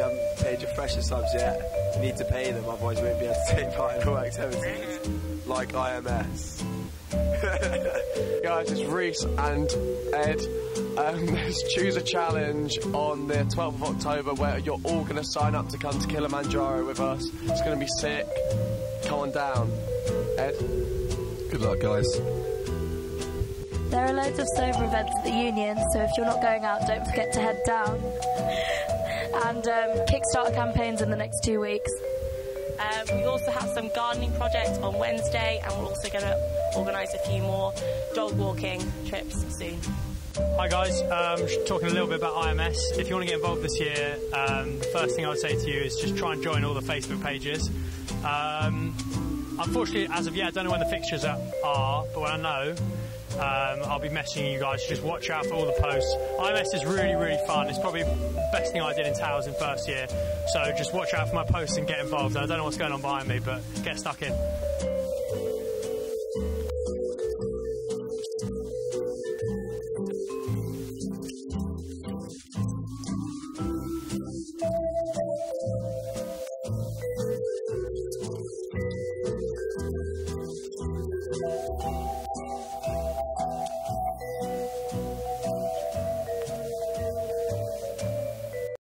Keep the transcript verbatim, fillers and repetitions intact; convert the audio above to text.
you haven't paid your fresher subs yet, you need to pay them, otherwise you won't be able to take part in all activities, like I M S. Guys, it's Reese and Ed. Um, there's Choose a Challenge on the twelfth of October where you're all going to sign up to come to Kilimanjaro with us. It's going to be sick. Come on down. Ed? Good luck, guys. There are loads of sober events at the Union, so if you're not going out, don't forget to head down. And um, Kickstarter campaigns in the next two weeks. Um, we also have some gardening projects on Wednesday, and we're also going to organise a few more dog walking trips soon. Hi guys, um, talking a little bit about I M S. If you want to get involved this year, um, the first thing I would say to you is just try and join all the Facebook pages. Um, unfortunately, as of yet, I don't know when the fixtures are, are but when I know, um, I'll be messaging you guys. Just watch out for all the posts. I M S is really, really fun. It's probably the best thing I did in Towers in first year. So just watch out for my posts and get involved. I don't know what's going on behind me, but get stuck in.